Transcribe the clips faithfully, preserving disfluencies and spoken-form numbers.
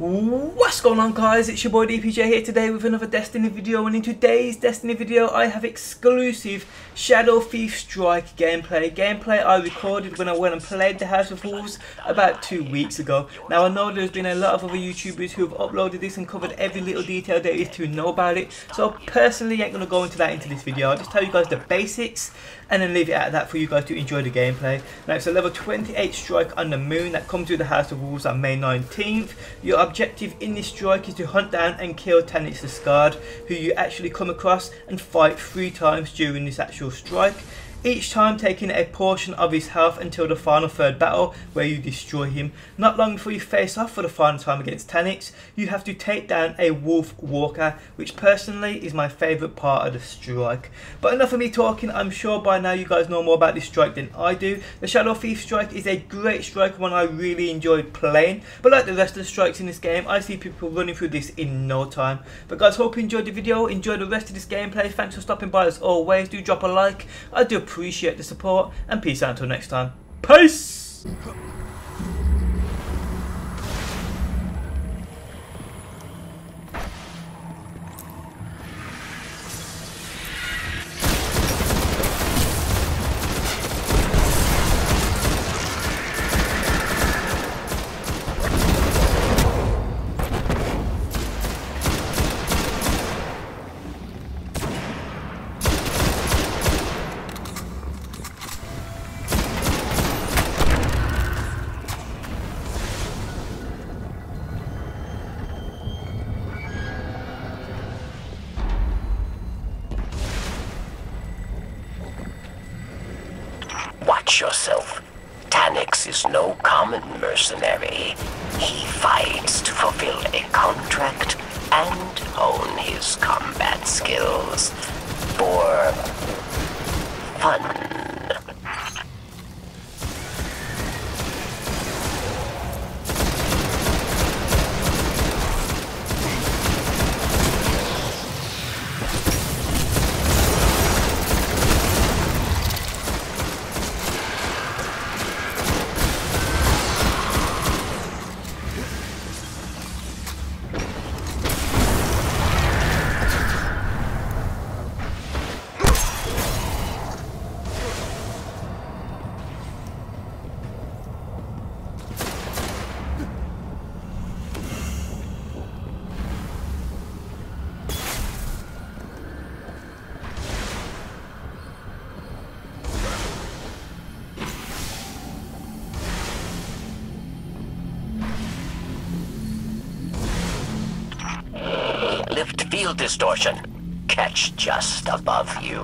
What's going on, guys? It's your boy D P J here today with another Destiny video, and in today's Destiny video I have exclusive Shadow Thief Strike gameplay. Gameplay I recorded when I went and played the House of Wolves about two weeks ago. Now I know there's been a lot of other YouTubers who have uploaded this and covered every little detail there is to know about it, so I personally ain't going to go into that into this video. I'll just tell you guys the basics and then leave it at that for you guys to enjoy the gameplay. Now it's a level twenty-eight strike on the moon that comes with the House of Wolves on May nineteenth. Your objective in this strike is to hunt down and kill Taniks the Scarred, who you actually come across and fight three times during this actual strike, each time taking a portion of his health until the final third battle where you destroy him. Not long before you face off for the final time against Taniks, you have to take down a Wolf Walker, which personally is my favourite part of the strike. But enough of me talking. I'm sure by now you guys know more about this strike than I do. The Shadow Thief strike is a great strike, one I really enjoyed playing, but like the rest of the strikes in this game, I see people running through this in no time. But guys, hope you enjoyed the video, enjoy the rest of this gameplay. Thanks for stopping by as always. Do drop a like, I do appreciate the support, and peace out until next time. Peace! Watch yourself. Taniks is no common mercenary. He fights to fulfill a contract and hone his combat skills for fun. Lift field distortion. Catch just above you.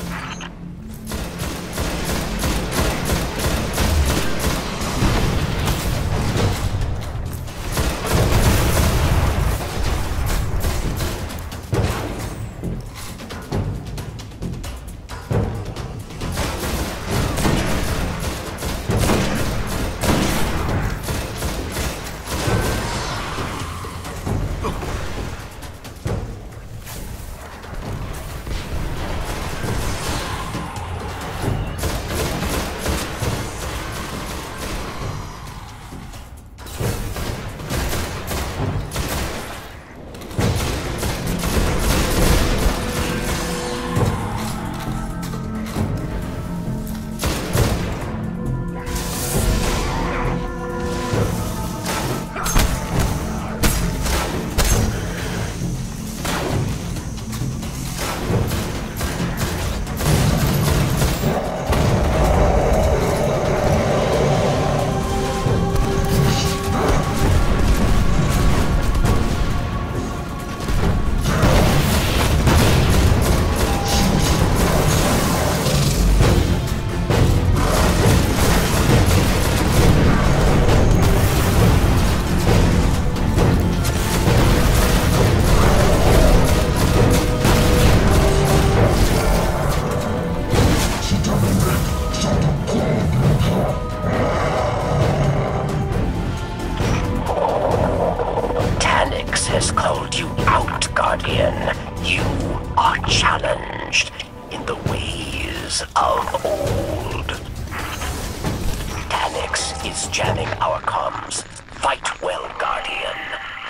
Has called you out, Guardian. You are challenged in the ways of old. Taniks is jamming our comms. Fight well, Guardian.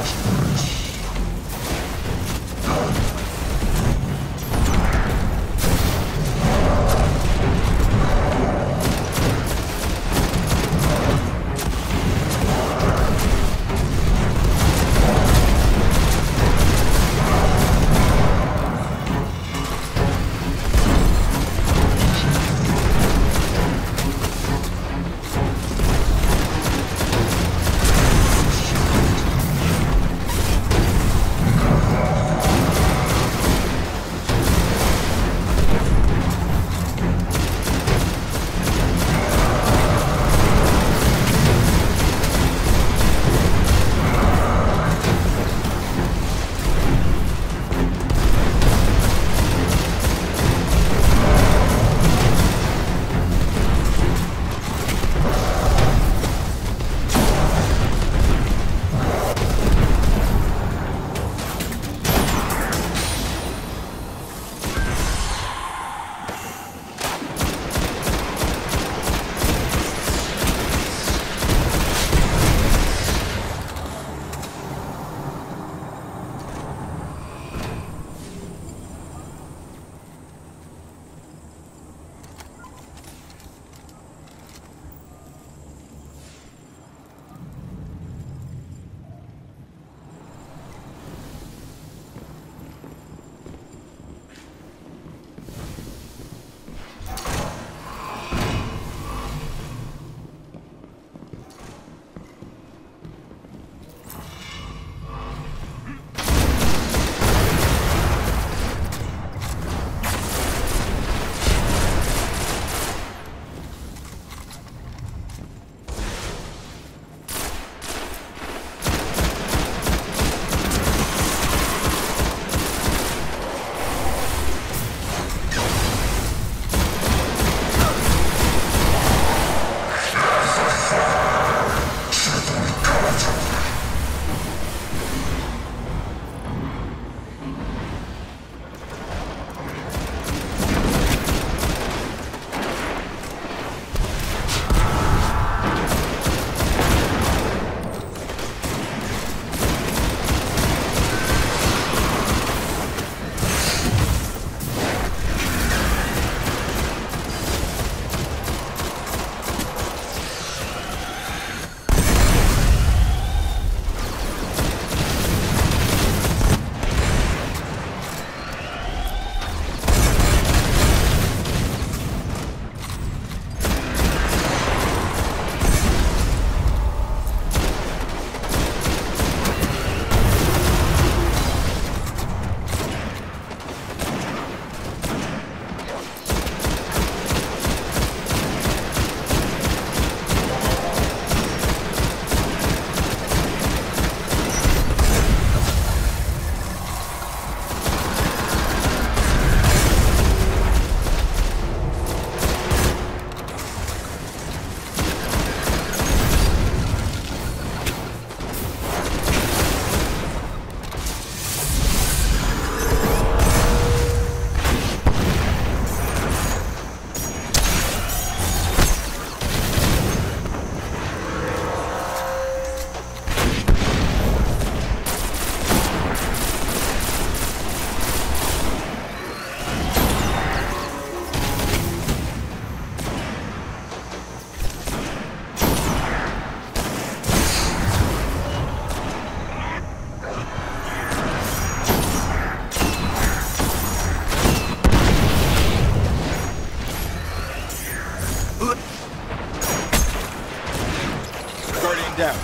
down.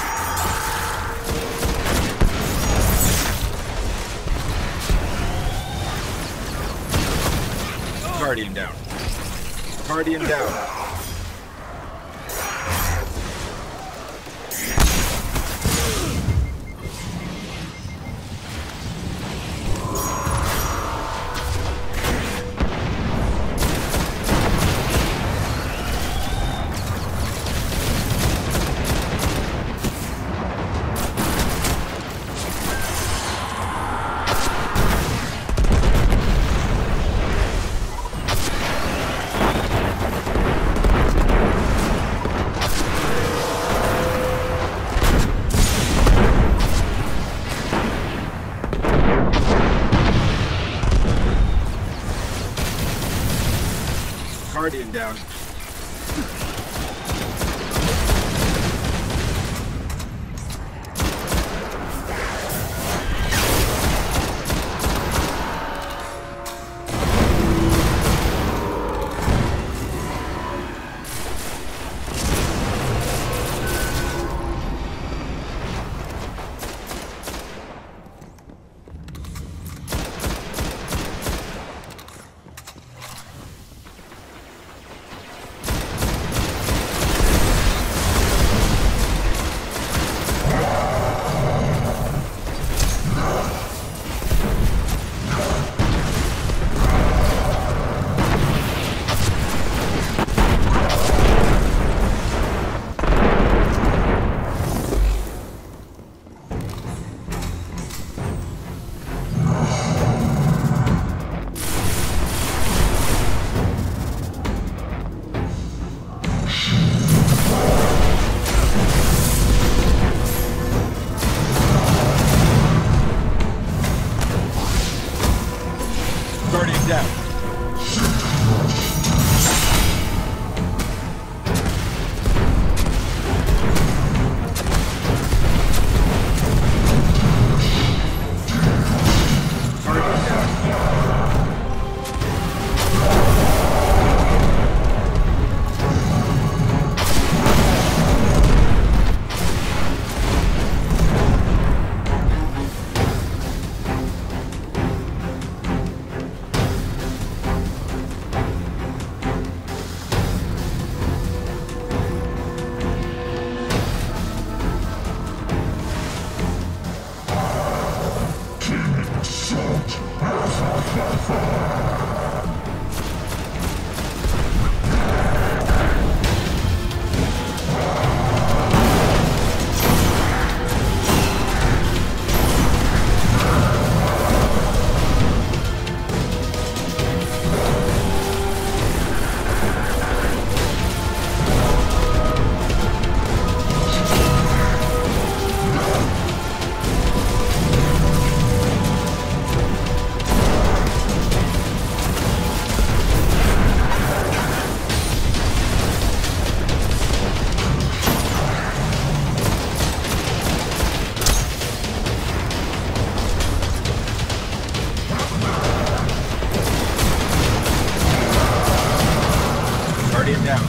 Guardian down. Guardian down. down. Guardian down. Guardian down.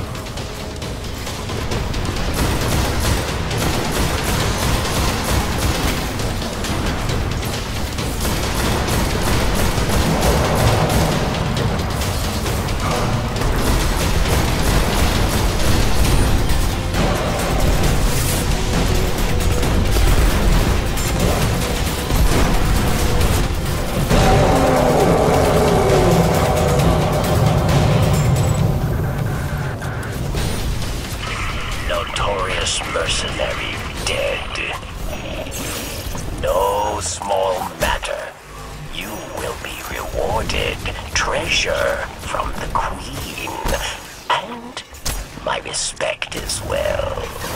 Notorious mercenary dead. No small matter. You will be rewarded treasure from the Queen, and my respect as well.